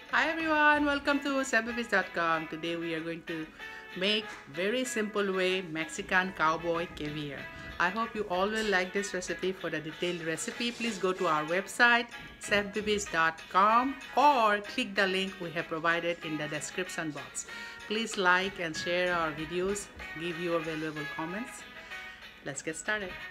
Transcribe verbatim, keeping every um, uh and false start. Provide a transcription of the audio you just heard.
Hi everyone, welcome to chef babies dot com. Today we are going to make very simple way Mexican cowboy caviar. I hope you all will like this recipe. For the detailed recipe, please go to our website chef babies dot com or click the link we have provided in the description box. Please like and share our videos, give your valuable comments. Let's get started.